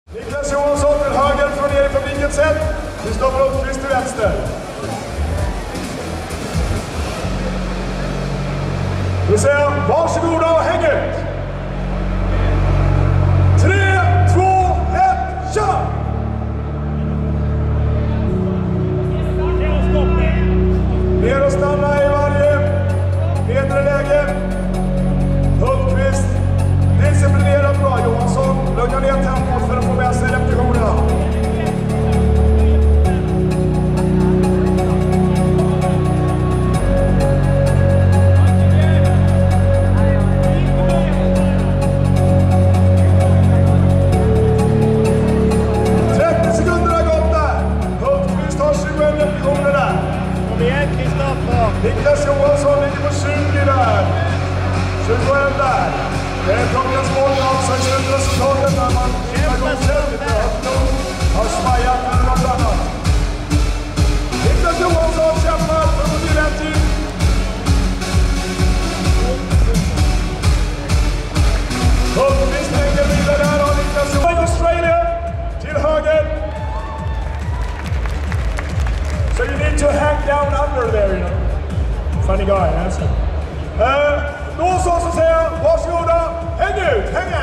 Johansson till höger från er i publikens sätt. Kristoffer Uppqvist till vänster. Vi säger varsågoda och häng ut. 3, 2, 1, kör! Ner och stanna i varje nedre läge. Uppqvist disciplinerat bra. Johansson lugnar ner tempot för att få med sig repetitionerna. Niklas Johansson ligger på 20 där. 21 där. Det är klockan smål alltså i slutresultatet när man tittar godkänt. Har smajat med något annat. Niklas Johansson kämpar för att bli rätt tid. Uppqvist hänger vidare där och Niklas Johansson. Australia till höger. So you need to hang down under there, you know. Funny guy, alltså. Då så säger jag, varsågoda, häng ut, häng